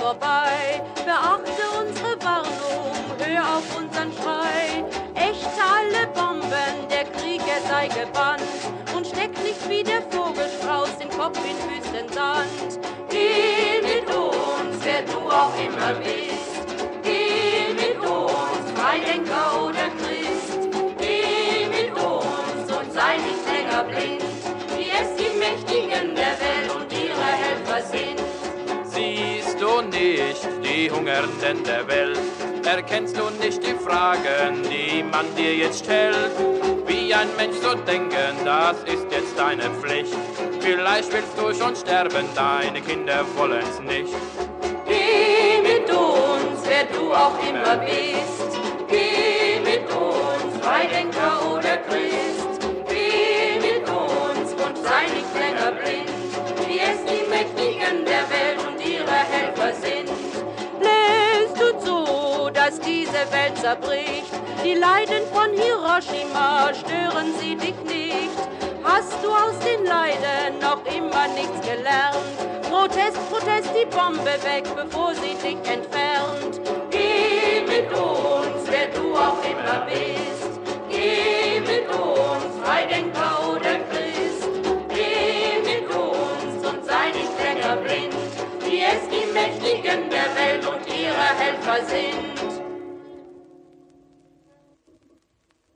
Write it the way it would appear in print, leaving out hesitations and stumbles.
vorbei. Beachte unsere Warnung, hör auf unseren Schrei. Ächte alle Bomben, der Krieg, er sei gebannt. Und steck nicht wie der Vogelstrauß den Kopf in Wüstensand. Geh mit uns, wer du auch immer bist. Geh mit uns, Freidenker oder Christ. Geh mit uns und sei nicht länger blind, wie es die Mächtigen der Welt und ihre Helfer sind. Siehst du nicht die Hungernden der Welt? Erkennst du nicht die Fragen, die man dir jetzt stellt? Wie ein Mensch so denken, das ist jetzt deine Pflicht. Vielleicht willst du schon sterben, deine Kinder wollen's nicht. Geh mit uns, wer du auch immer bist. Geh mit uns, Freidenker oder Christ. Geh mit uns und sei nicht länger blind, wie es die Mächtigen der Welt und ihre Helfer sind. Lässt du zu, dass diese Welt zerbricht? Die Leiden von Hiroshima stören sie dich nicht. Hast du aus den Leiden noch immer nichts gelernt? Protest, Protest, die Bombe weg, bevor sie dich entfernt. Geh mit uns, wer du auch immer bist. Geh mit uns, Freidenker oder Christ. Geh mit uns und sei nicht länger blind, wie es die Mächtigen der Welt und ihre Helfer sind.